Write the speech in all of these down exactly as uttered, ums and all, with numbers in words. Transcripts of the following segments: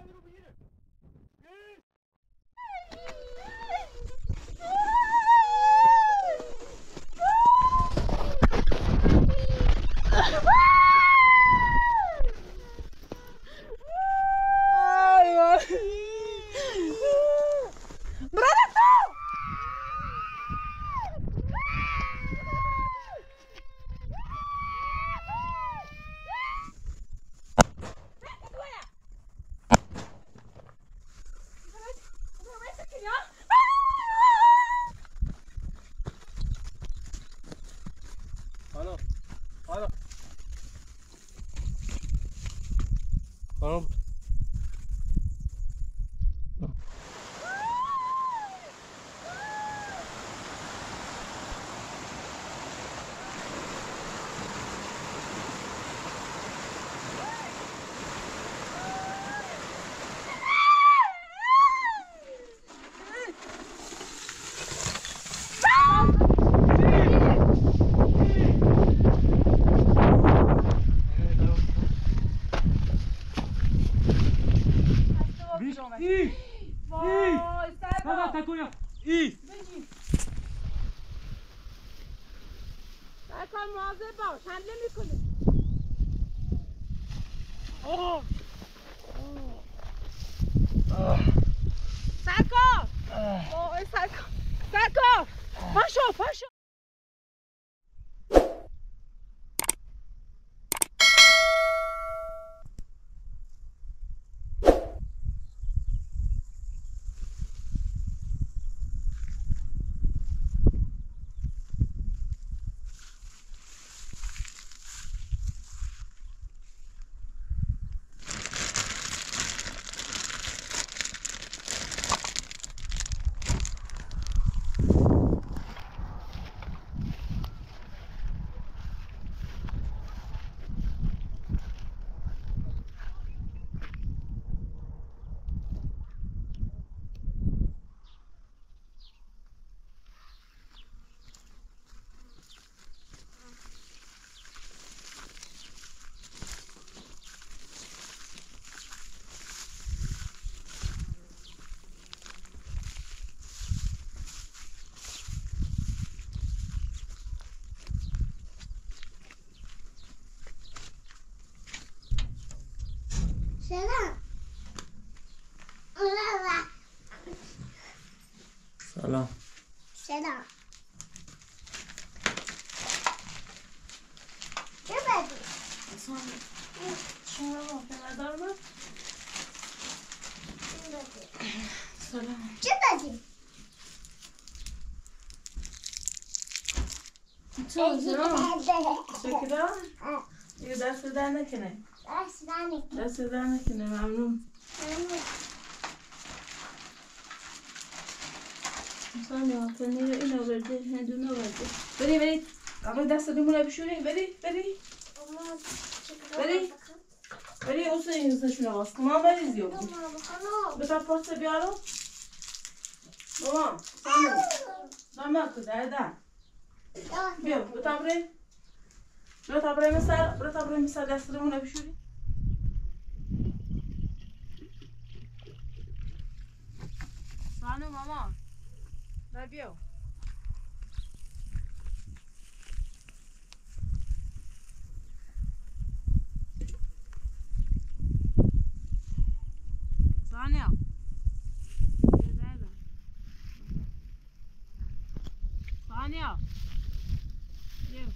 خانم ای وای سرکار تکویا ای سرکار مواظب باش حمله میکنه سرکار وای سرکار سرکار پاشو پاشو سلام سلام سلام چه بدی؟ شما رو ندارم سلام چه بدی؟ چه سلام شکرا یه دست در نکنه دست در نکنه دست در نکنه ممنون سلام پنیر اینو برده هندونه برده بری بری آقای دست دیمونه بشونی بری بری بری بری اوسه این روزشونه واسه ما بری زیاد بتا پرسه بیارو بابا سلام نامه کده ده بیا بتا بری بتا بری مثل بتا بری مثل دست دیمونه بشونی سلام ماما بیا Sanya. Sanya. Gel.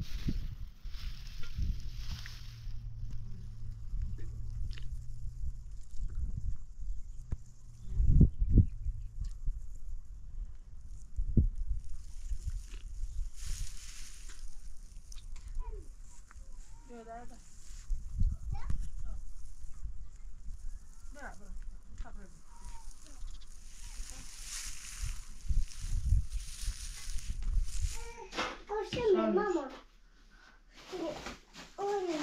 Gel hadi. Bırak bırak. Kapıyı. Hoşçakalın mama. Oğlum.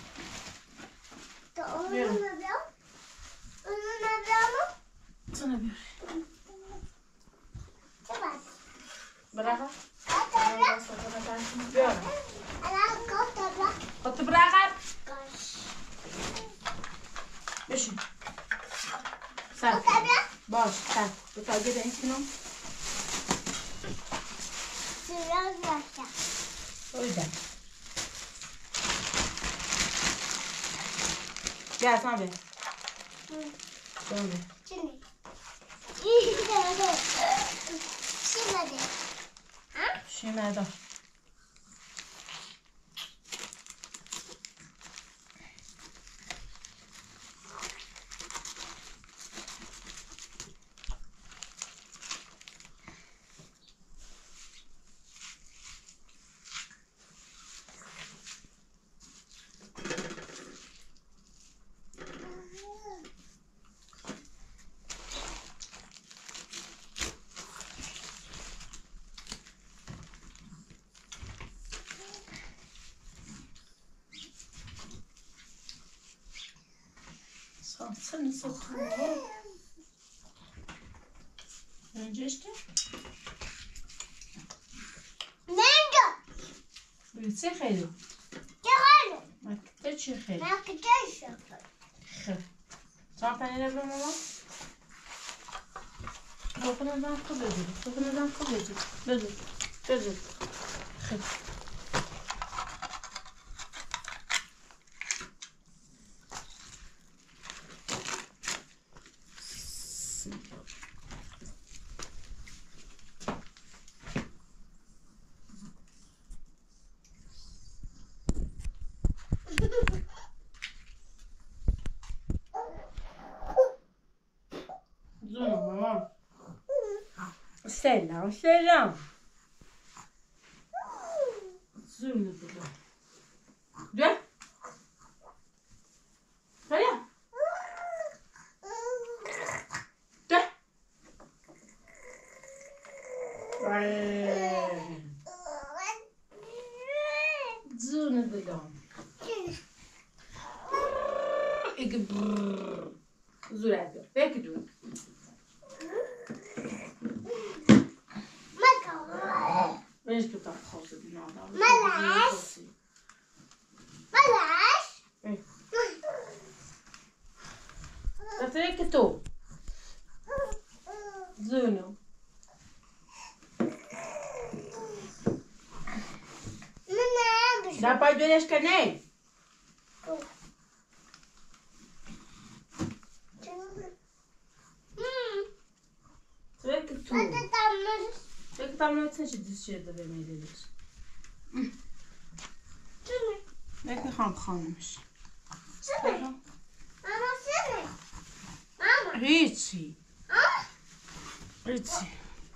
Da onu ne yapıyor? Onu ne yapıyor? Sana bir. Çabuk. Bırak. Atabla. Gel. Alam kotabla. Otur bırak. Koş. Beşin. سر باش سر بتا گه این کنم سراغ باشم اویده بیا اصلا بیا برم بیا چنه این داره چی بده چی مردم Sen nasıl okuyorsun? Önce işte. Mango. Büyütse xeyli. Gel. Makette çi xeyli. Ben gideceğim. Xeyli. Sen tane ne mama? Topunadan kıl ödül. Topunadan kıl ödül. Ödül. Ödül. Xeyli. Zuna mama. Selam selam. Zuna burada. Gel. Gel. Gel. Zuna burada. İki brrrr. Zura diyor. Belki diyor. Weź tu tam chodź, no dobra. Malaś. Malaś. A ty jakie tu? Zuniu. Mama. Dawaj do reszka, nie. Ty jakie tu? Hadi tamam. Peki tam sen şimdi dışarıda vermeyi dedik. Belki hangi hanımmış? Mama sen. Mama. Hiç iyi. Hiç iyi.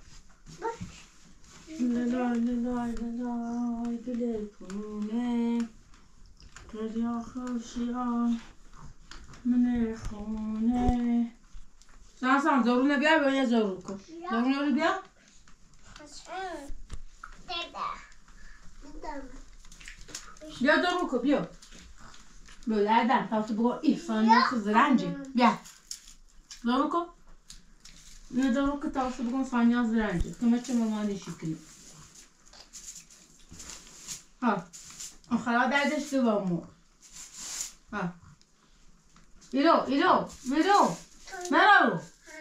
Lelay lelay lelay telefone. Kediya khashiya. Mene khone. Sen sen zoruna bir böyle zorun ko. Zoruna bir بیا دو رو کو بیا بلردم تا تو بگو ایفان خود زرنجی بیا دو رو کو نه دو رو که تا تو بگو فانیا زرنجی که مچه مامانی شکلی ها آخرا دردش دو با مو ها ایرو ایرو ایرو مرارو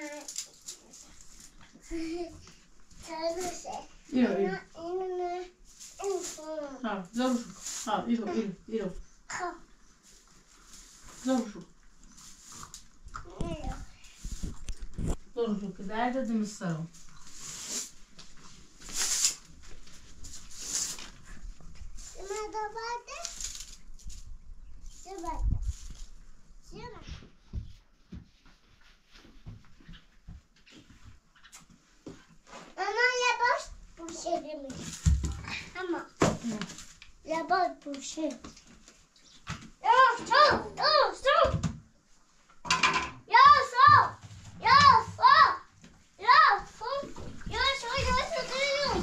ایرو ایرو Ha, zoruşuk. Ha, ilo, ilo, ilo. Zoruşuk. Zoruşuk. Nerede demiş sarım? Nerede vardı? Şurada. Şurada. Ama yavaş bu şey demiş. Ama. Yavaş bu şey. Yavaş, sol, sol, sol. Yavaş, sol. Yavaş, sol. Yavaş, sol. Yavaş, sol, yavaş, sol, yavaş.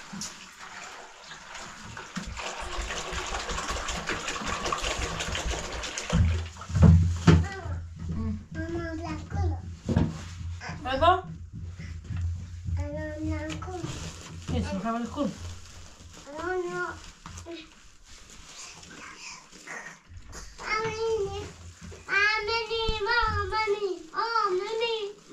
Mama, lakula. Ego? Mama, lakula. Isso, acaba de comer. Mama. Ameni, ameni, ameni, ameni.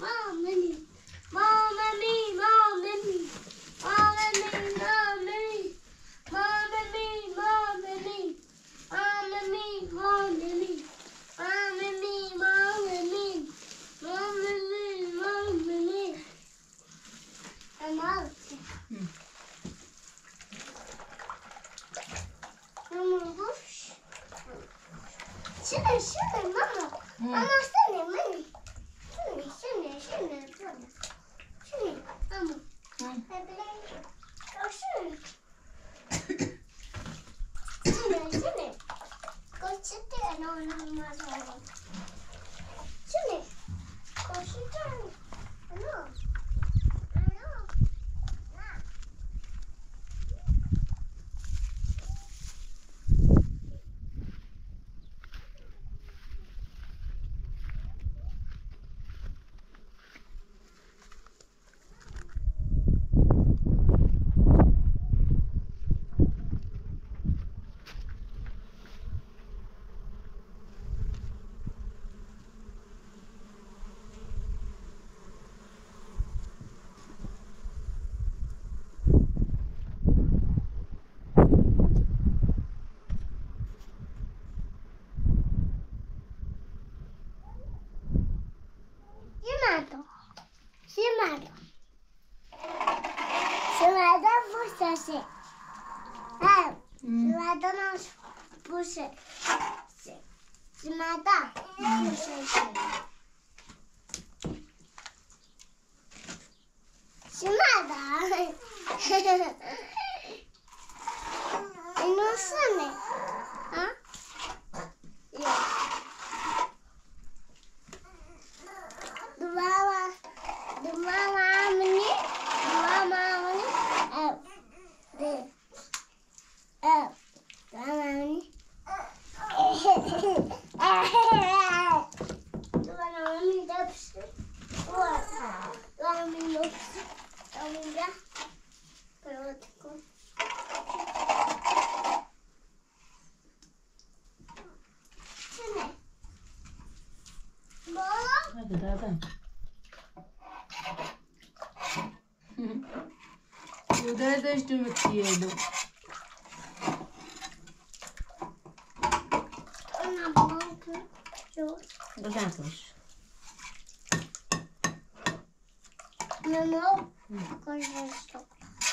Şunu, şunu mama. Mama şunu, mama. Şunu, şunu, şunu, şunu. Şunu, mama. Bebeğim. O şunu. Şunu, şunu. Koştu, ne olmaz oğlum. Şunu. Koştu. Ano? Ano? Na. Siemado. Siemado. Siemado puxa-se. É. Siemado não puxa. Siemado puxa-se. Siemado. E não some. Hã? Dua dua mani, dua mani, eh, de, eh, dua mani, dua mani dapsi, dua, dua mani dapsi, dua mani ya, perutku. Sini, bola. Hadi dadan. Yudar da işte mutluyelim. Ona banka yok. Buradan koş. Memo, koşuyorsun.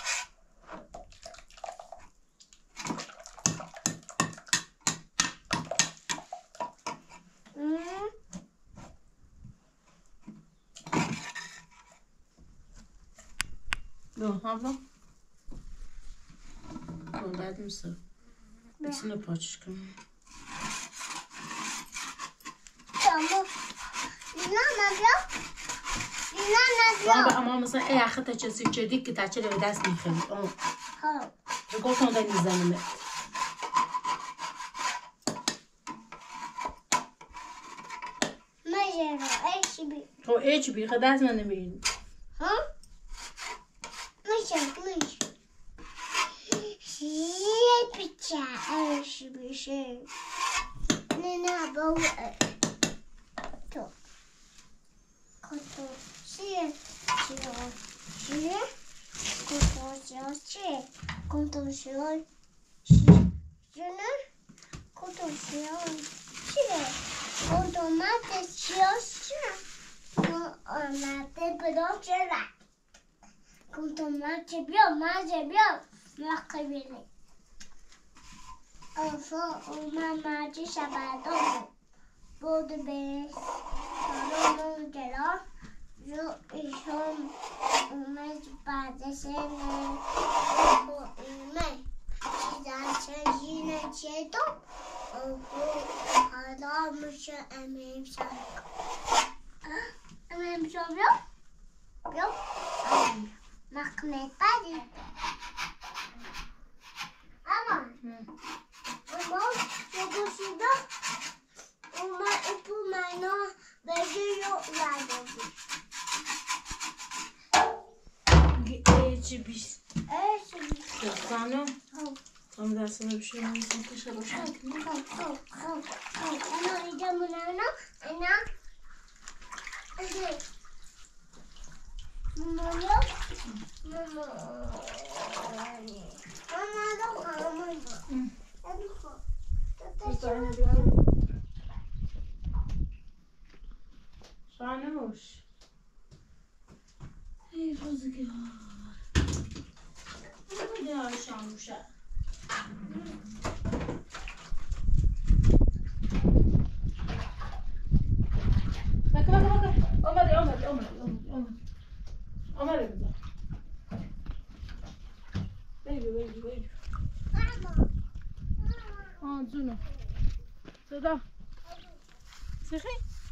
Hmm. Yok abla. Yolladım mısın? İçine paçışkım. Tamam. Dinlemem ya. Dinlemem Baba ya. ama mesela eğer hatta çesi çedik ki taçları ve ders mi khali. Oh. Ha. Rekordan da nizamı. Mecera, eşi. O hiç bir kadar mı ne bileyim. Ha? Mecera, mecera. Şey bıçağı, eşi bir şey. Ne ne yapalım? Çok. Kutu, şey, şey, şey. Kutu, şey, kutu, şey. Şunu, kutu, şey, şey. Automate siosia. Automate brocera. Automate bio, maze bio. Makabili. Enfin, uma mate sabado. Bod bes. Solo gelo. Yo y son uma espada sene. Bo ime. Çizerse yine çeto. Bu adammışı emeğim şarkı. Emeğim şarkı yok. Yok. Mahkmet bari. Ama. Ama yokuşunda uma ipu mayno veriyorlar. Hiç bir şey. Evet. Sana. Tam dersine bir şey olmasın. Dışarı boşa. Ana idem ana ana. Evet. Mama yok. Mama. Mama yok ama. Şahane hoş. Hey Rüzgar. Ne ya şanmışa. آمده بذار بگو بگو بگو آه جونو صدا سخی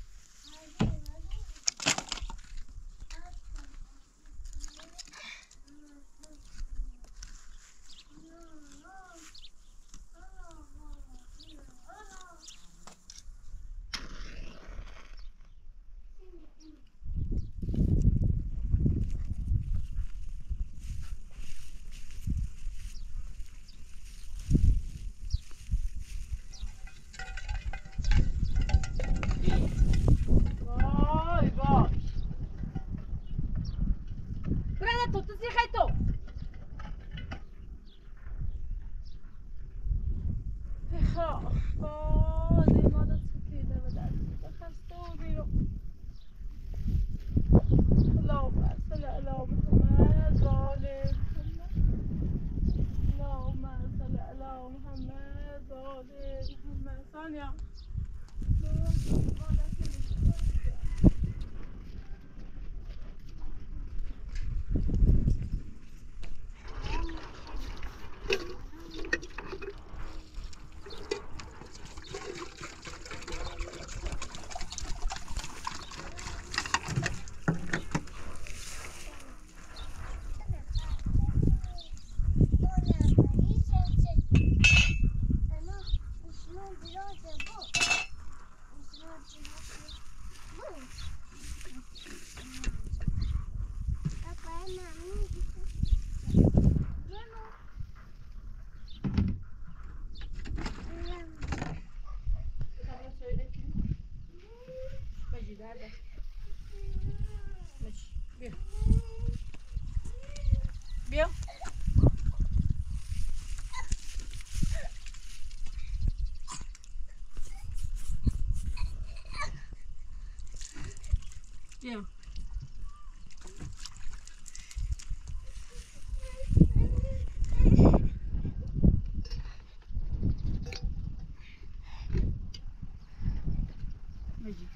بیا بیا بجی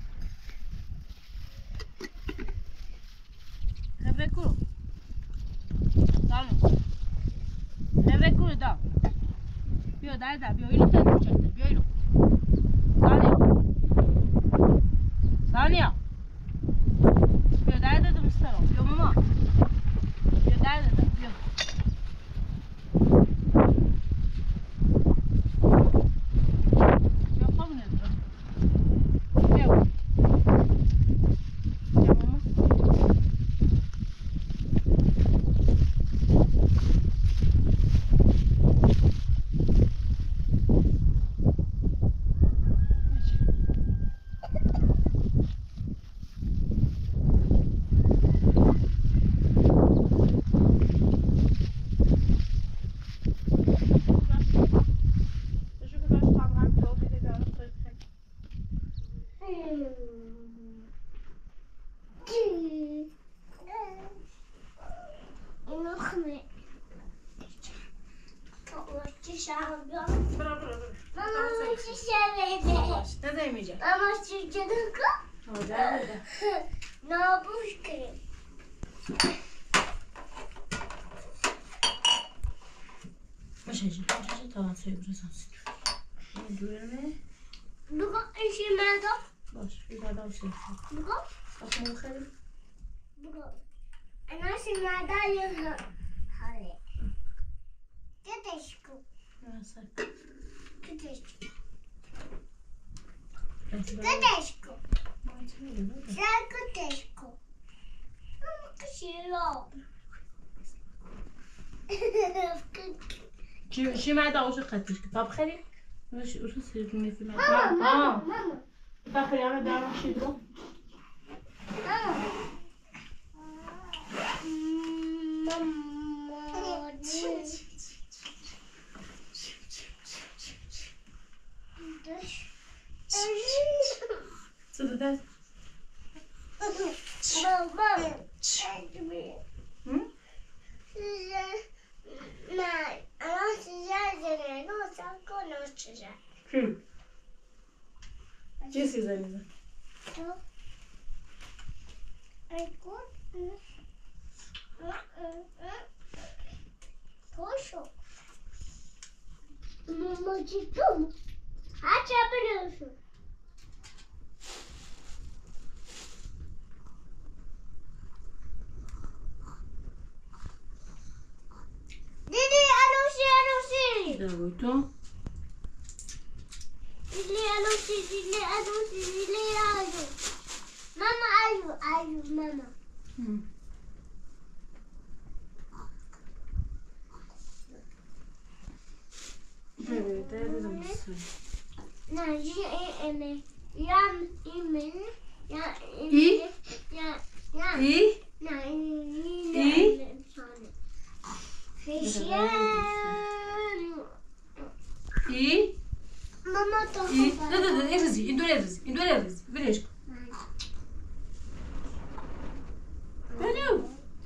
خبره کو دانو خبره کو دا بیا در در بیا اینو تن چنده بیا اینو دانیا دانیا بیا در در دمسترو بیا ماما بیا در در بیا بیا خامنه بیا بیا ماما Tedesco. Franco tedesco. شو شو معده وشو خدتش طب خلي وش وش يصير مني في معده ماما اه ماما داخل انا دار شي درو ماما صدق ده ماما هم Nej, annars gör det något som går något så här. شو جيسي زي Så. Är det gott? Poşu. Mamacığım. Aç yapıyorsun. Didi alusi alusi. Dawaj tu. Didi alusi didi alusi didi alu. Mama alu alu mama. Hı. Evet, dedim misin? Nanji eme. Yan eme. Ya İyi. Ya ya. İyi. Na iyi. İyi. Feşiyen. İyi. Mama tofu. İyi. Da da da evrizi, indur evrizi, indur evrizi. Birleş. Benim.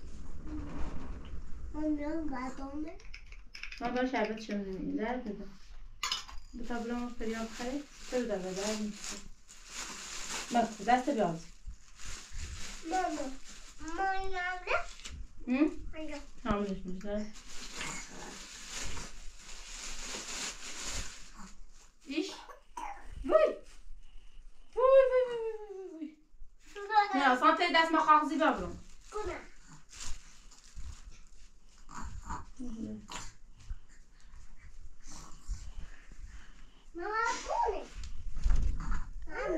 Annem badome. Ben böyle şerbet şimdi der dedim. Bu tablomuz periyon kare. Tabii da bedel misin? Bak, ders de biraz. Mama. Mama nerede? Hı? Hayır. Tamam düşmüşler. İş. Vuy. Vuy vuy vuy vuy vuy. Şurada. Ya sen te ders makazı ver bro. Kuna. Mama bu ne? Mama.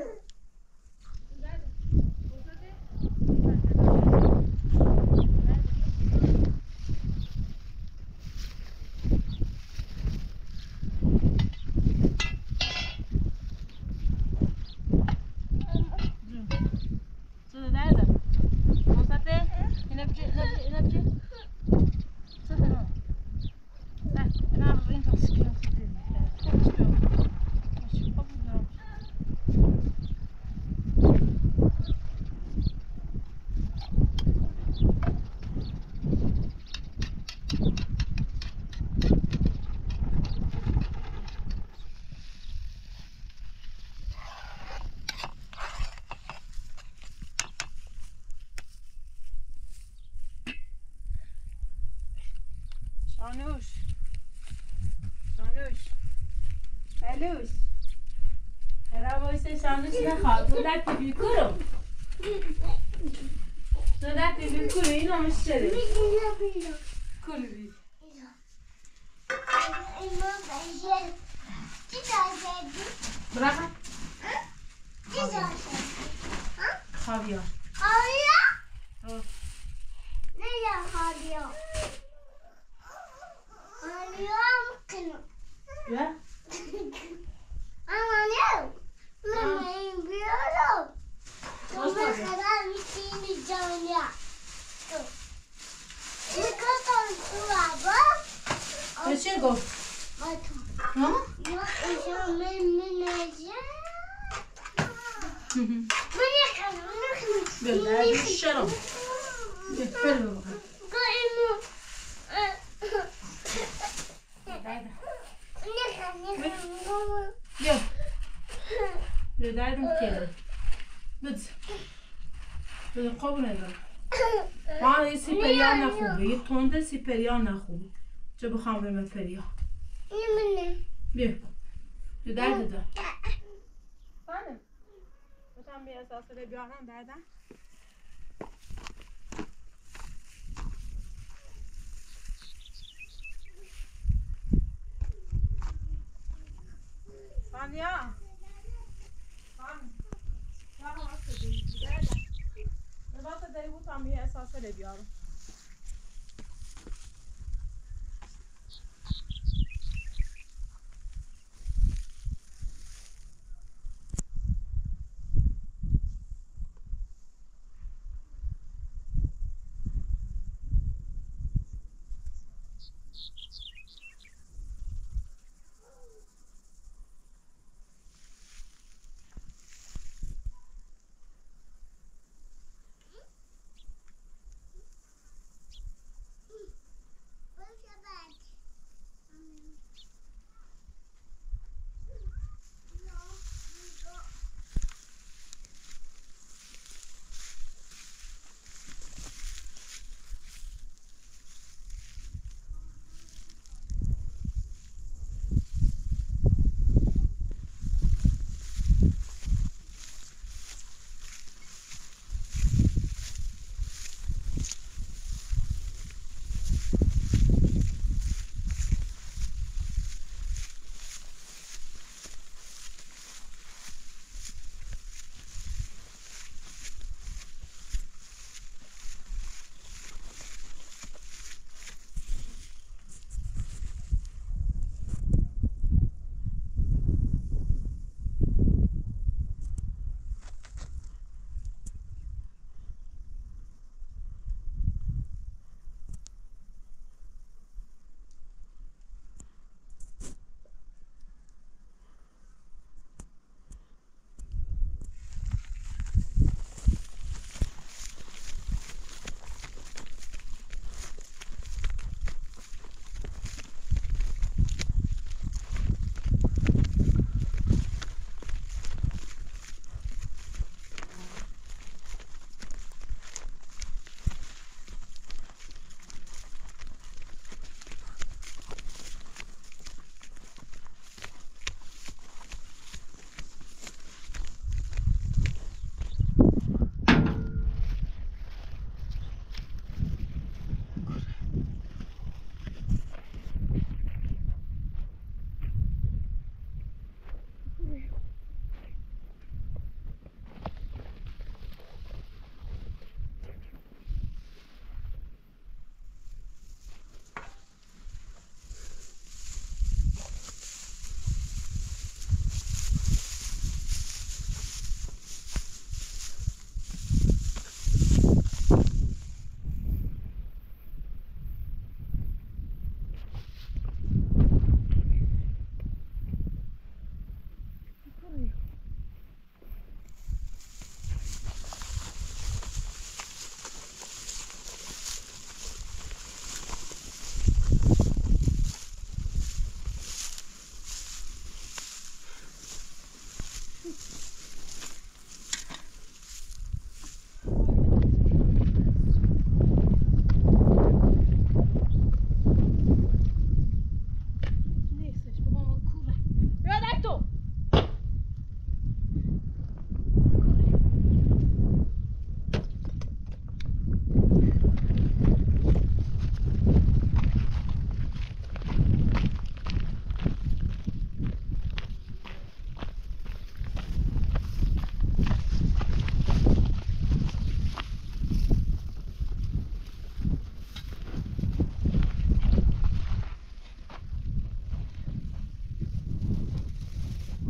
Şurada nerede? Mosate. Ne biçim ne biçim ne biçim? Şurada. Sen ne yapıyorsun? Çok sıkıyorum sizi. Çok sıkıyorum. Çok sıkıyorum. Şanuş. Şanuş. Eluş. Merhaba işte Şanuş ne kaldı? Tu der pipi kuru. Tu der pipi kuru yine müşteri. Kuru bir. Bırak. Kaviar. Hı. Ya. Kaçıyor go. Ha? Hı hı. Gönder düşerim. Ver bakalım. Gel. Derdim ki. Bıt. Böyle kabul ederim. Bana سپریان نخوبه یه تنده سپریان نخوبه چه بخوام برم پریا بیا یه درد دار بله بتم بیا اساس رو بیارم دردم Saniya Saniya Ya hasta değil derdem Nevata deri butam bir esas öyle diyorum.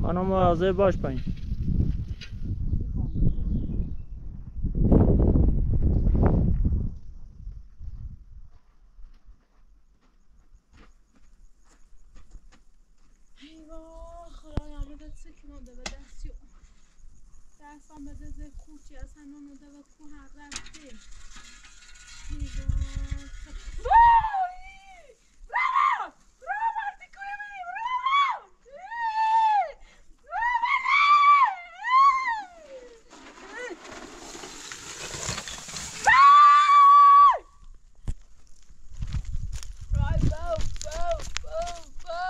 خانم مواظب باش پایین. ایوا خدایا مدت سکنونده به دستیو دستم به دزه خوچی اصلا نونده به کو هر رفته ایوا وای برام برام وقتی کنه بینی برام Right, go, go, go, go.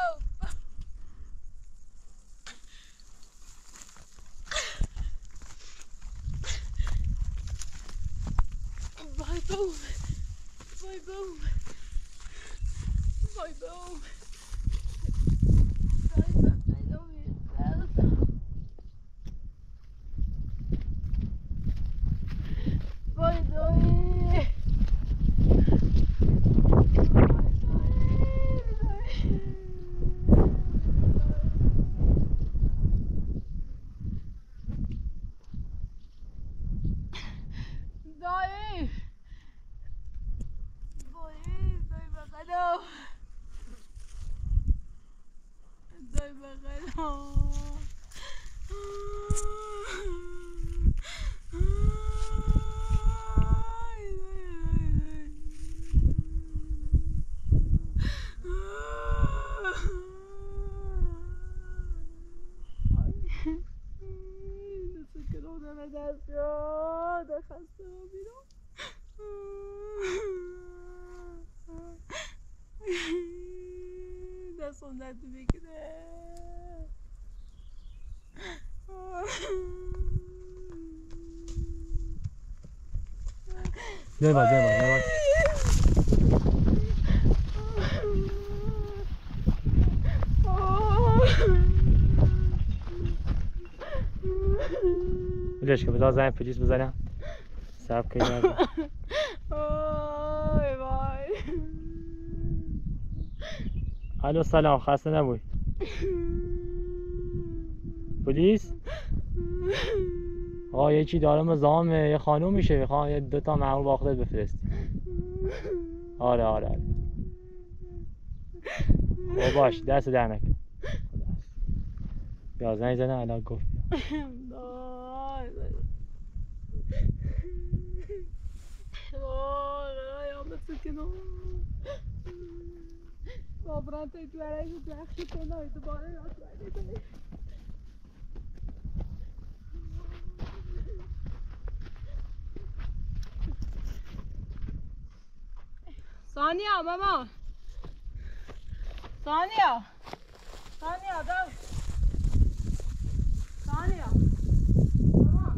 Vai, boom. Vai, boom. Vai, boom. Vai, boom. دایی دایی دایی بغلو دایی بغلو دست یاد خسته و بیرون دستم درد بگیره ده با ده با ده با بلش که بذار زنگ پلیس بزنم صبر کنی نزن وای وای الو سلام خسته نبوی پلیس آقا یکی داره مزاحم یه خانوم میشه میخوام یه دوتا مأمور با خودت بفرستی آره آره آره خب باش دست در نکن بیا زنگ زنه الان گفت Sobran te juara e tu achi te noi tu bora na tua vida. Sania mama Sania Sania da Sania mama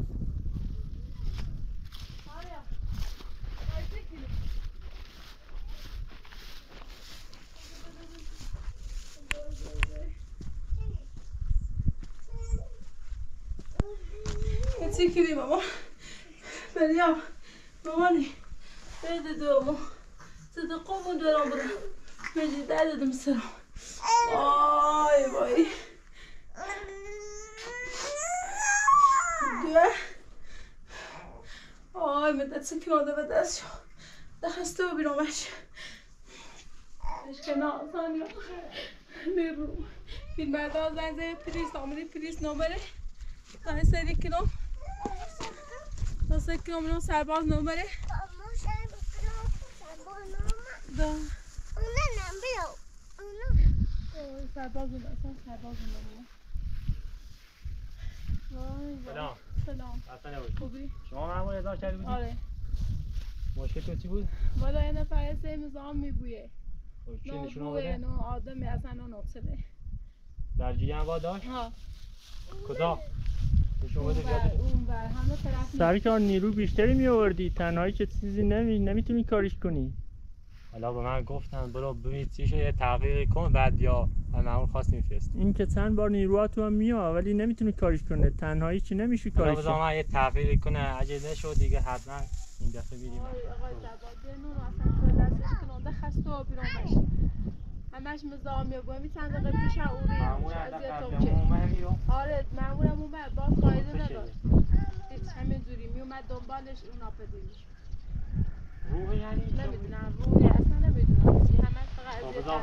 Sania ai te Çekileyim ama. Ben ya. Mamani. Ne dedi ama? Dedi komu dönem bura. Mecid dedim sana. Ay vay. Diye. Ay medet sakin ol da bedes. Daha stå bir omaş. Eşke na saniye. Neru. Bir merdan zanze polis amri polis numara. Daha seri kilo. Nasıl kilometre serbaz numara? Da. Ona ne biliyor? Ona. Serbaz numara, serbaz numara. Vay vay. سلام سلام. خسته نباشید. خوبی؟ شما مأمور احضار کرده بودید؟ آره. مشکل چی بود؟ والا یه نفر سه نظام میبویه. خب چی نشون نبویه آورده؟ نه آدمی اصلا نه نبسده. درجی هم باید داشت؟ ها. کجا؟ نشون اون بده بر زیاده. اون بر همه طرف. سرکار نیرو بیشتری می آوردی تنهایی که چیزی نمی نمیتونی کاریش کنی. حالا به من گفتن برو ببین چی شده یه تحقیقی کن بعد بیا مأمور خواست میفرست. این که چند بار نیروها تو هم میاد ولی نمیتونی کاریش کنه تنهایی چی نمیشه کاریش کنه. حالا من یه تحقیقی کنه اگه نشد دیگه حتما این دفعه میریم. آقای آقای جواد نور اصلا تو دستش کننده خسته و بیرون باشه. همش مزاحم بود. می چند دقیقه پیش اوری معمول اذیت اندر اومد. قبل آره مامورم اومد باز فایده نداشت. هیچ همینجوری می اومد دنبالش اون ناپدید. روح یعنی نمیدونم روحی اصلا نمیدونم چی همش فقط اذیت. بذار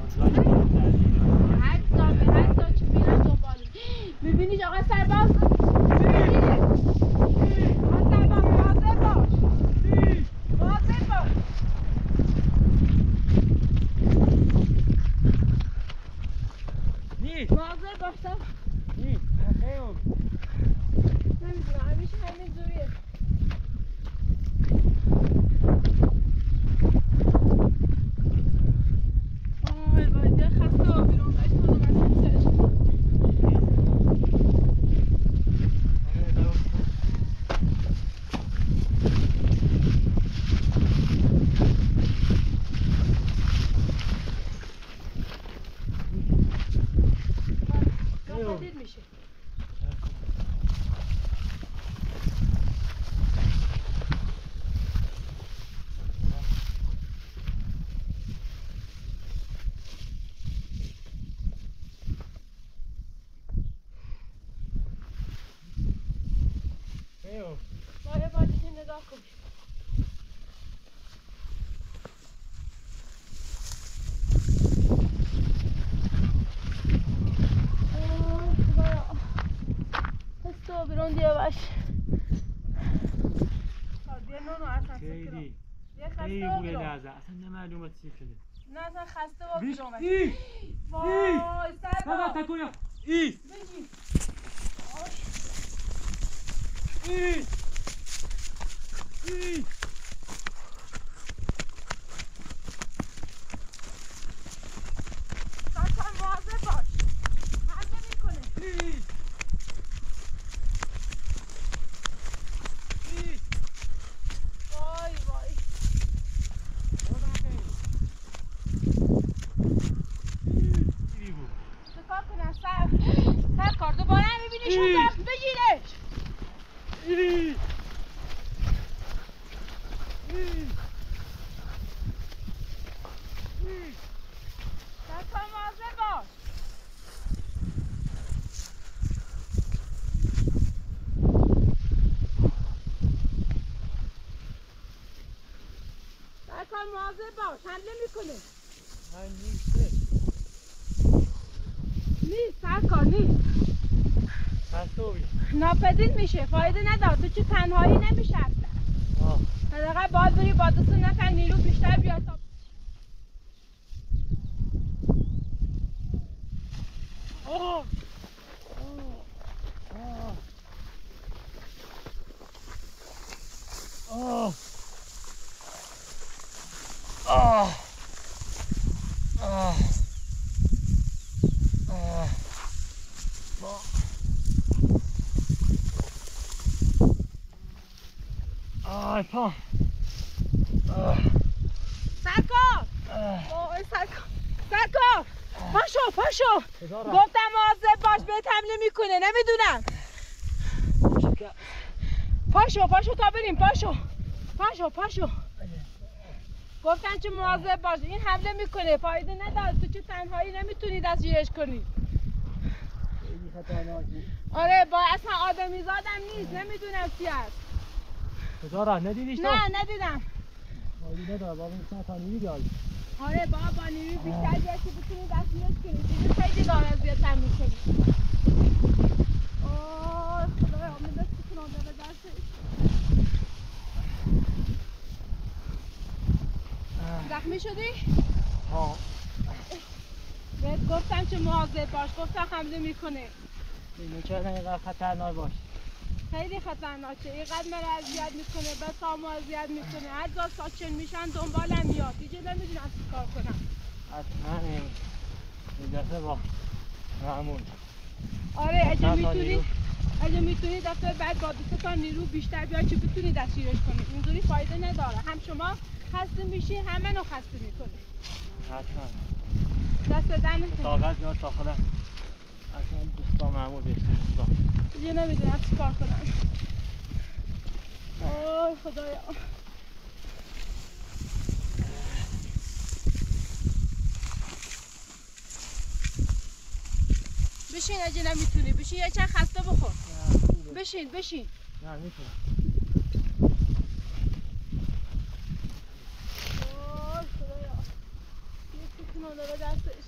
بریم حتی حتی چی میرن دنبالش. میبینی آقا سرباز؟ میبینی؟ آقا سرباز واضح باش. واضح باش. نیست واضح باش تا نیست خیلی نمیدونم همیشه همین جوریه. آی وای خسته و بیرون باش کنم از این ناپدید میشه. باره بادیشه نگاه کن. خسته و بیرون دیگه باش. بیا نونو اصلا خیلی بیا خسته خیلی و بوی بیرون. لحظه اصلا نمعلومه چی شده نه اصلا خسته و بیرون باش. ای وای سربا تکویا ایست بگی ایست ایست سرکن مواظب باش. حمله میکنه. ایست ایست وای وای چکار کنم سر سر کار دوباره هم میبینی شون دست بگیرش. ایست ایست سرکن مواظب باش. سرکن مواظب باش. حمله میکنه. من نیسته نیست سرکار نیست. خستوی ناپدید میشه. فایده ندار. تو چه تنهایی نمیشه اصلا. آه حداقل باید بری با دو سه نفر نیرو بیشتر بیاد تا آه آه آه آه آه آه پا سرکار. وای سرکار سرکار پاشو پاشو. گفتم مواظب باش بهت حمله میکنه. نمیدونم. پاشو پاشو تا بریم. پاشو پاشو پاشو. گفتن چه مواظب باش. این حمله میکنه. فایده نداره. تو چه تنهایی نمیتونی دستگیرش کنی. آره با اصلا آدمی زادم نیست. نمیدونم چی هست. کجا راه ندیدیش تو؟ نه ندیدم. فایده نداره بابا این چند تا نیمی بیاری. آره بابا با نیروی بیشتر بیاد که بتونی دستگیرش کنی. چیزی خیلی داره اذیتم میکنی. آه خدایا من دست کنم به دستش. زخمی شدی؟ ها بهت گفتم چه مواظب باش. گفتم حمله میکنه. اینو چرا اینقدر خطرناک باش؟ خیلی خطرناکه. اینقدر من اذیت میکنه. به سامو اذیت میکنه. هر جا ساکن میشن دنبالم میاد. دیگه نمیدونم چی کار کنم. حتما این این دفعه با معمول. آره اگه چند تا میتونی نیرو؟ اگه میتونی دفعه بعد با دو تا نیرو بیشتر بیاد که بتونی دستگیرش کنی. اینجوری فایده نداره. هم شما خسته میشی هم منو خسته میکنی. حتما دست دهنت. طاقت میاد تا خودم اصلا دوستا معمول بهش دوستا دیگه نمیدونم چی کار کنم. آی خدایا. بشین اگه نمیتونی بشین یه چند خسته بخور. بشین بشین. نه میتونم. آه خدایا. یه سکون داره دستش.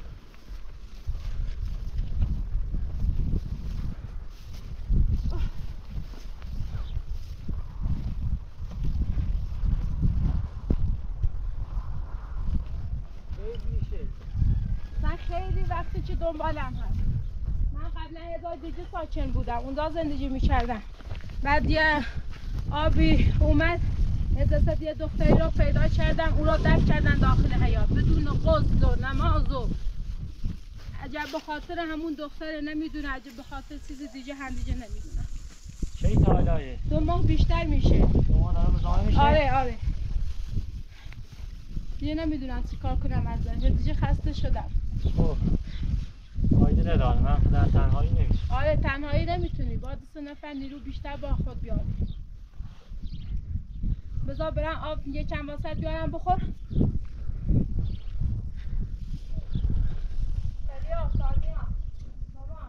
خیلی وقتی که دنبالم هست. من قبلا یه جای دیگه ساکن بودم اونجا زندگی میکردم. بعد یه آبی اومد اجازه یه دختری رو پیدا کردم اون رو دفن کردن داخل حیاط بدون غسل و نماز و عجب به خاطر همون دختر نمیدونه عجب به خاطر چیز دیگه هم دیگه نمیدونه. چه تالایه؟ دو ماه بیشتر میشه. دو ماه داره مزاحم میشه؟ آره آره. دیگه نمیدونم چی کار کنم ازش دیگه خسته شدم. خب فایده نداره من در تنهایی نمیشه. آره تنهایی نمیتونی باید سه نفر نیرو بیشتر با خود بیاری. بذار برم آب یه چند واسط بیارم بخور. سالیا سالیا بابا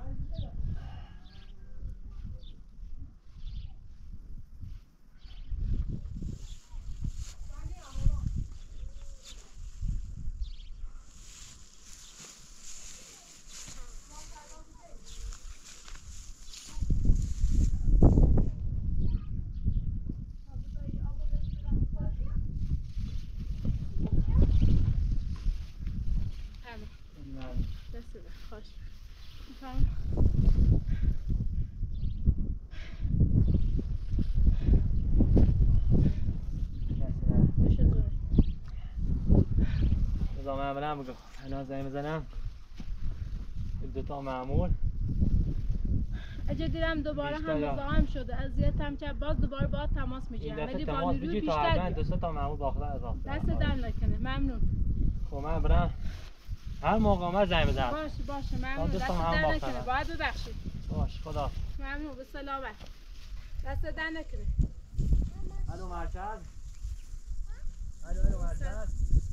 من برم بگو الان زنگ بزنم دوتا مامور اگه دیدم دوباره هم مزاحم شده اذیتم کرد باز دوباره با تماس میگیرم ولی با نیروی بیشتر دو تا مامور باخته اضافه دست در نکنه ممنون. خب من برم هر موقع من زنگ بزنم. باشه باشه ممنون دست در نکنه باید ببخشید. باشه خدا ممنون به سلامت دست در نکنه. الو مرکز الو الو مرکز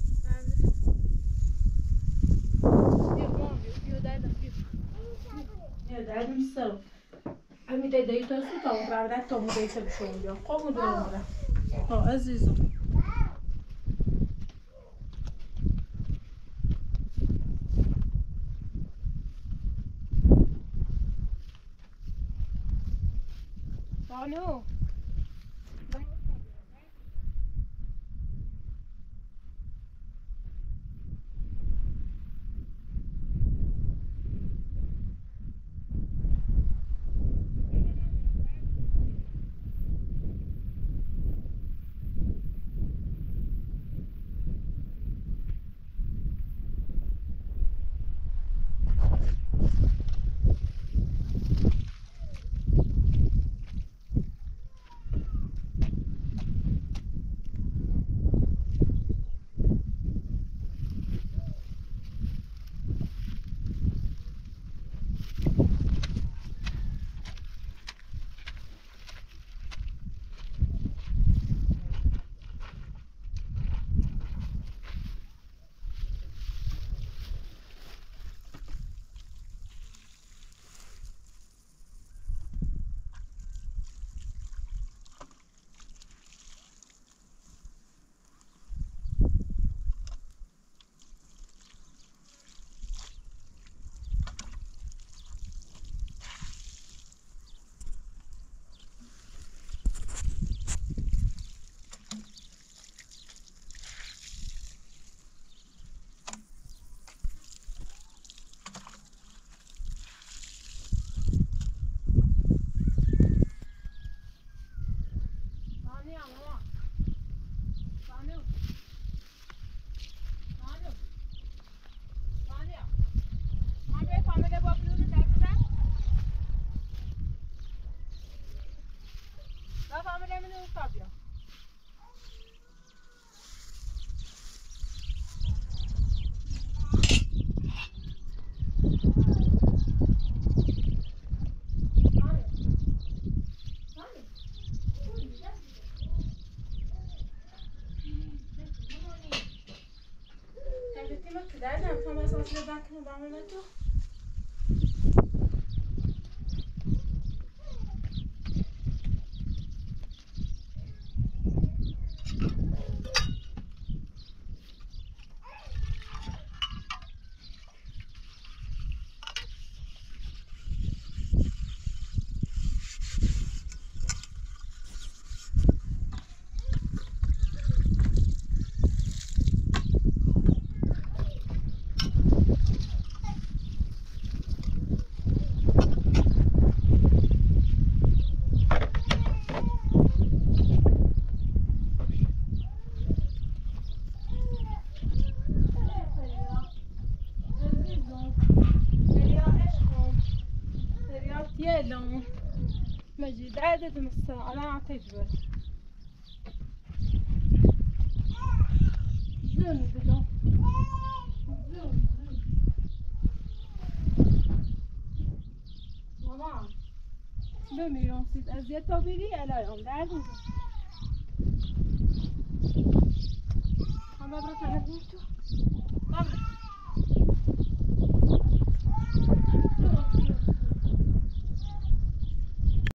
Ja, daar doen ze zelf. En met die deed dat zo dan, maar dat dan moet je zo doen. Kom maar door. Oh, Azizo. Banu. Derdim, derdim. Tam esasında ben kimi bağlamaya درد dedim sana. Ana tecrübe. Zön بدو. زون زون. مامان. بمیرم سید از یه تا بیری الان درد میزن. همه برای تنه بود تو.